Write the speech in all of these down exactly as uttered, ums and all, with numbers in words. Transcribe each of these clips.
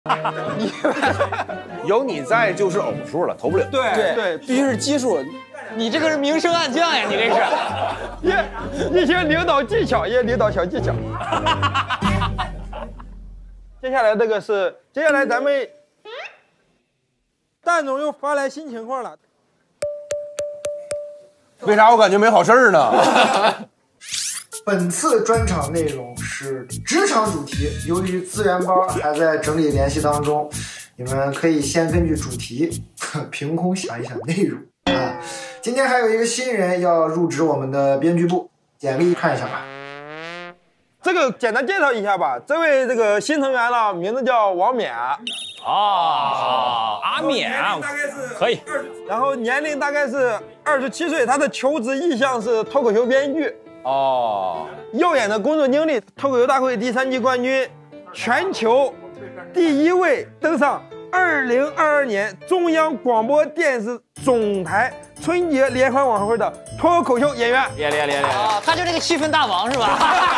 你有你在就是偶数了，投不了。 对对对，必须是奇数。 你这个是明升暗降呀，你这是。 一一些领导技巧，一些领导小技巧。接下来这个是，接下来咱们蛋总又发来新情况了。 为啥我感觉没好事儿呢？ 本次专场内容是职场主题，由于资源包还在整理联系当中，你们可以先根据主题凭空想一想内容啊。今天还有一个新人要入职我们的编剧部，简历看一下吧。 这个简单介绍一下吧，这位这个新成员呢，名字叫王冕。 哦，阿冕可以。 然后年龄大概是二十七岁，他的求职意向是脱口秀编剧。哦，耀眼的工作经历，脱口秀大会第三季冠军，全球第一位登上二零二二年中央广播电视总台春节联欢晚会的脱口秀演员。 厉害厉害厉害！啊，他就这个气氛大王是吧？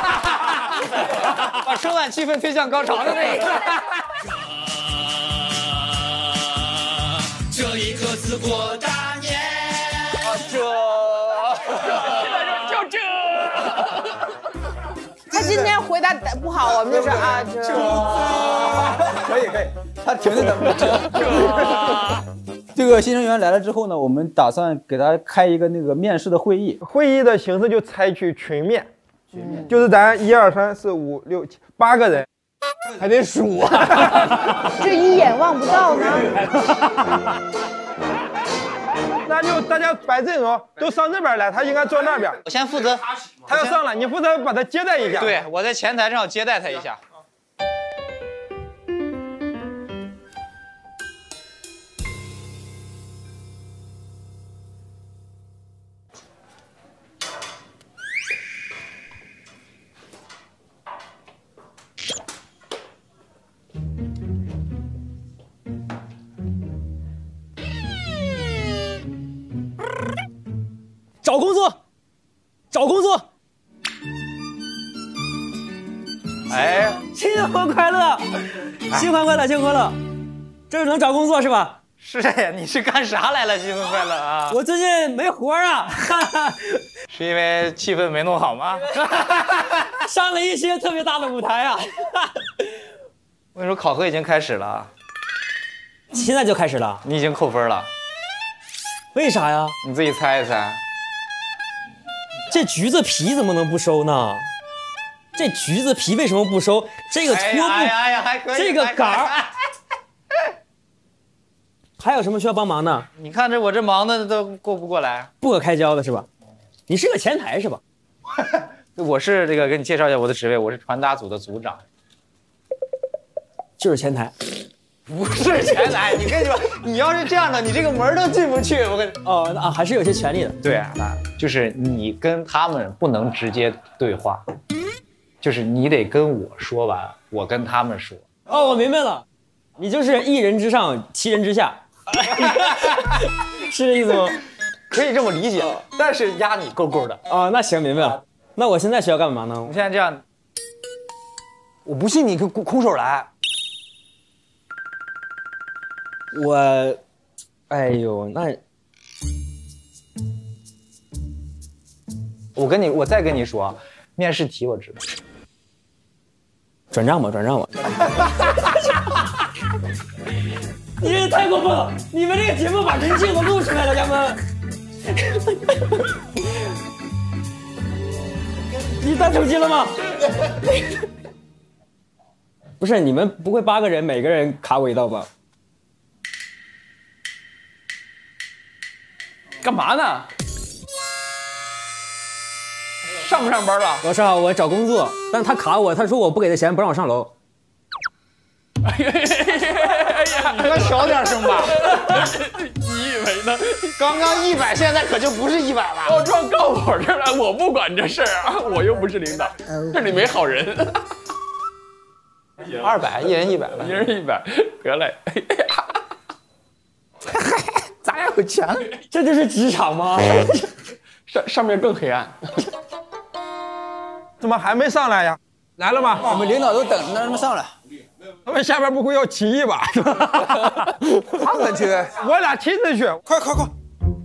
把春晚气氛推向高潮的那个。 这一刻自过大年。 啊，这。就这。 他今天回答不好，我们就是啊，这。 可以可以，他停着等着。这个新成员来了之后呢，我们打算给他开一个那个面试的会议。 会议的形式就采取群面，群面就是咱一二三四五六七八个人，还得数啊。 这一眼望不到呢。 那就大家摆阵容，都上这边来，他应该坐那边。 我先负责， 他要上来，你负责把他接待一下。 对，我在前台正好接待他一下。 找工作，找工作。 哎， 新婚快乐，新婚快乐，新婚快乐。这是能找工作是吧？ 是呀，你是干啥来了？新婚快乐啊！ 我最近没活啊。 是因为气氛没弄好吗？ 上了一些特别大的舞台啊。 我跟你说，考核已经开始了。 现在就开始了？ 你已经扣分了。 为啥呀？ 你自己猜一猜。 这橘子皮怎么能不收呢？这橘子皮为什么不收？这个拖布， 哎呀哎呀还可以， 这个杆儿，还有什么需要帮忙的？ 你看这我这忙的都过不过来， 不可开交的是吧？你是个前台是吧？ 我是这个给你介绍一下我的职位，我是传达组的组长。 就是前台。 不是前台，你跟你说，你要是这样的，你这个门都进不去。我跟哦啊，还是有些权利的。 对啊，就是你跟他们不能直接对话，就是你得跟我说完，我跟他们说。 哦，我明白了，你就是一人之上，七人之下，是这意思吗？ 可以这么理解，但是压你够够的。 哦，那行，明白了。那我现在需要干嘛呢？ 我现在这样，我不信你空空手来。 我，哎呦，那我跟你，我再跟你说，面试题我知道。 转账吧，转账吧。你这太过分了！你们这个节目把人性都露出来了，家们。你带手机了吗？不是，你们不会八个人每个人卡我一道吧？ 干嘛呢？上不上班了？ 我上，我找工作，但是他卡我，他说我不给他钱，不让我上楼。 哎呀，你们小点声吧。 你以为呢？ 刚刚一百，现在可就不是一百了。 告状告我这儿来，我不管这事儿啊，我又不是领导，这里没好人。 二百，一人一百吧， 一人一百，得嘞。 咱俩有钱了， 这就是职场吗？ 上上面更黑暗。 怎么还没上来呀？来了吗？ 我们领导都等着呢，让他们上来。 他们下边不会要起义吧？ 他们去， 我俩亲自去，快快快！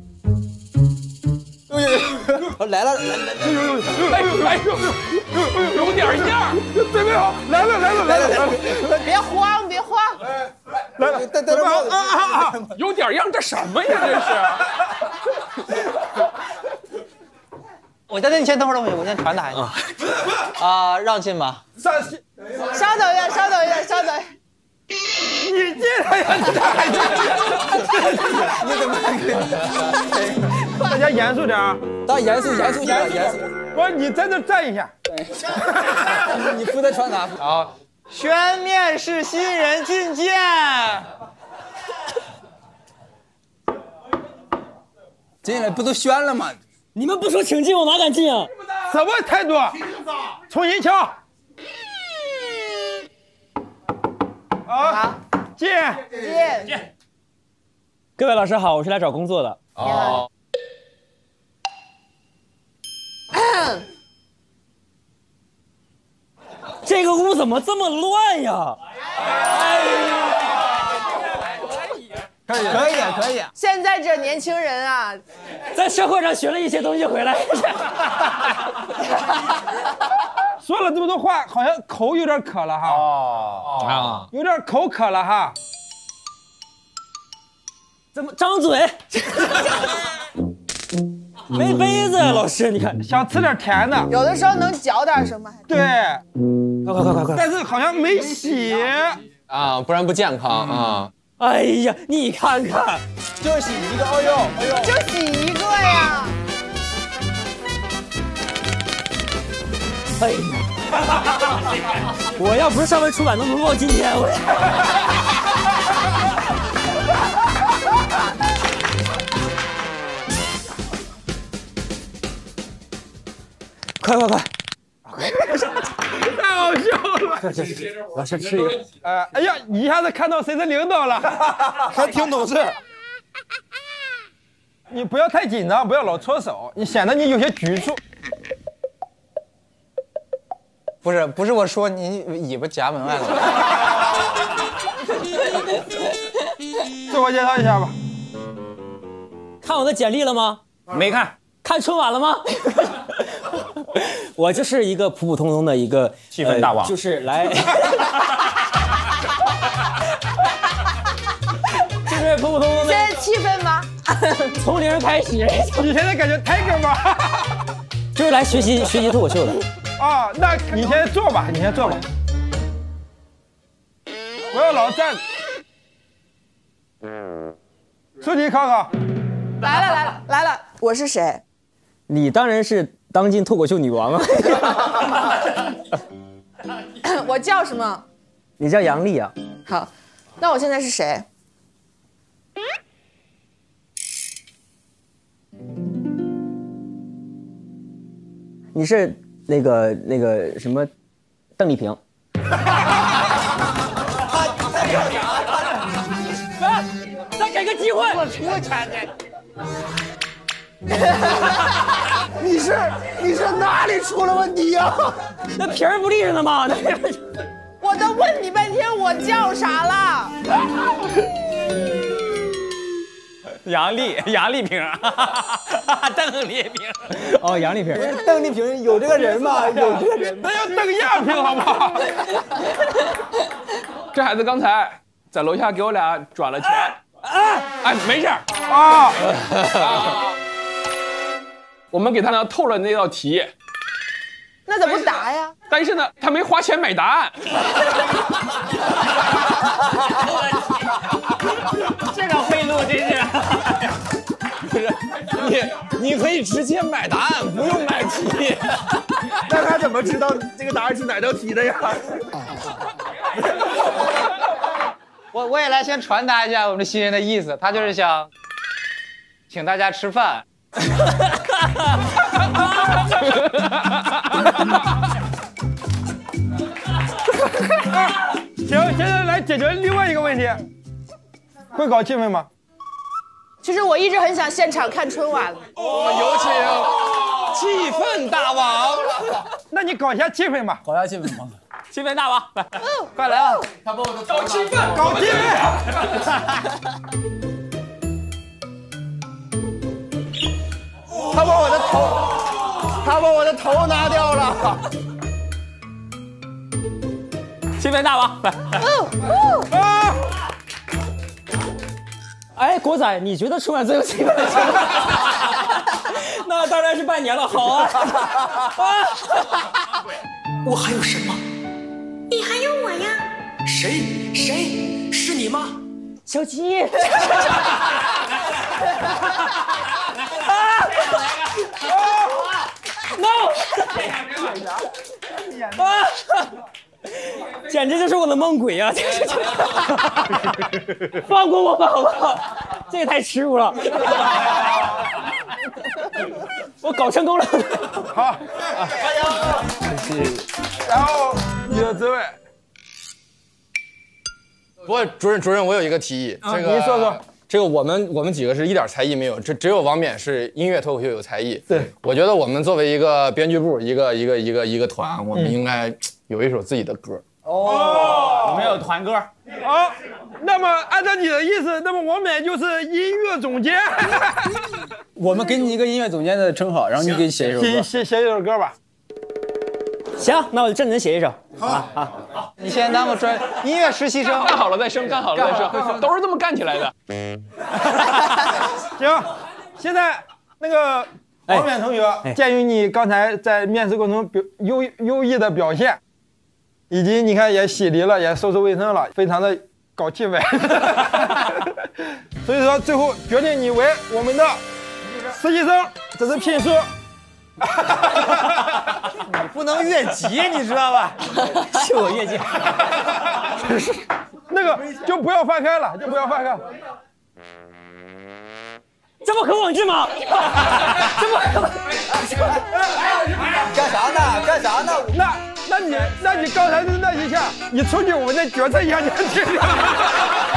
来了来了， 哎哎有有点样， 准备好，来了来了来了来了！ 别慌别慌， 来了，戴戴着帽子啊啊啊！ 有点样，这什么呀？这是。 我在这，你先等会儿，等会儿，我先传达一下。啊，让进吧。 上去， 稍等一下，稍等一下，稍等一下。 你进来呀！你怎么？大家严肃点啊！ 大家严肃严肃严肃严肃。 不是你在那站一下。 你负责传达。 好，宣面试新人觐见。 进来不都宣了吗？ 你们不说请进，我哪敢进啊？ 什么态度？重新敲。好，进进。 各位老师好，我是来找工作的。 哦。 这个屋怎么这么乱呀？哎呀！ 可以可以可以。 现在这年轻人啊， 在社会上学了一些东西回来。 说了这么多话，好像口有点渴了哈。哦啊，有点口渴了哈。 怎么张嘴？没杯子呀，老师，你看， 想吃点甜的， 有的时候能嚼点什么。 对， 快快快快快！ 但是好像没洗啊，不然不健康啊。 哎呀，你看看， 就洗一个，哎呦哎呦， 就洗一个呀。 哎呀，我要不是上回出版，能轮到今天我。快快快！ 太好笑了！ 这这这，老师吃一个。 呃，哎呀，一下子看到谁是领导了，还挺懂事。你不要太紧张，不要老搓手，你显得你有些局促。 不是不是，我说你尾巴夹门外了。 自我介绍一下吧。 看我的简历了吗？ 没看。 看春晚了吗？我就是一个普普通通的一个气氛大王， 呃、就是来，就是普普通通的。 现在气氛吗？ 从零开始。 你现在感觉 Tiger 吗？ 就是来学习学习脱口秀的。 啊，那你先坐吧，你先坐吧，不要老站。出题考考。 来了来了来了，我是谁？ 你当然是当今脱口秀女王啊！ 我叫什么？ 你叫杨丽啊。 好，那我现在是谁？ 你是那个那个什么，邓丽萍。再给个机会！我我看见。 你是你是哪里出了问题呀？ 那皮儿不立着呢吗？ 我都问你半天，我叫啥了？ 杨丽，杨丽萍，邓丽萍。 哦，杨丽萍。 邓丽萍有这个人吗？有这个人， 那要邓亚萍好不好？ 这孩子刚才在楼下给我俩转了钱。哎，哎，没事啊。 我们给他呢透了那道题， 那怎么不答呀？ 但是呢，他没花钱买答案。 这个贿赂真是。不是你，你可以直接买答案，不用买题。 那他怎么知道这个答案是哪道题的呀？ 我我也来先传达一下我们新人的意思，他就是想请大家吃饭。 行，现在来解决另外一个问题，会搞气氛吗？ 其实我一直很想现场看春晚。 哦，有请气氛大王。 那你搞一下气氛吧， 搞一下气氛吧。 气氛大吧？来， 快来吧！ 他把我的搞气氛，搞气氛。 他把我的头，他把我的头拿掉了。 气氛大吧？来。啊！哎，国仔，你觉得春晚最有气氛的时候？那当然是拜年了，好啊！啊！ 我还有什么？ 你还有我呀？ 谁？谁？是你吗？ 小鸡。no！ 啊！简直就是我的梦鬼啊！放过我吧，好不好？这也太耻辱了。我搞成功了。 好，然后你的职位。 不过主任主任，我有一个提议， 啊、 这个您说说。 这个我们我们几个是一点才艺没有，只只有王冕是音乐脱口秀有才艺。 对， 我觉得我们作为一个编剧部，一个一个一个一个团，我们应该有一首自己的歌。 哦，我们有团歌。 好，那么按照你的意思，那么王冕就是音乐总监。 我们给你一个音乐总监的称号，然后你给写一首歌。 写写写一首歌吧。 行，那我就认真写一首。 好，好，你先当个专音乐实习生， 干好了再升，干好了再升，都是这么干起来的。 行，现在那个王冕同学，哎、鉴于你刚才在面试过程中表优优异的表现，以及你看也洗涤了，也收拾卫生了，非常的搞气氛，所以说最后决定你为我们的实习生，这是聘书。 你不能越级，你知道吧？ 是我越级。 那个就不要翻开了，就不要翻开。 这不可网治吗？这不干啥呢？干啥呢？ 那那你那你刚才的那一下，你出去我们再决策一下你的决定。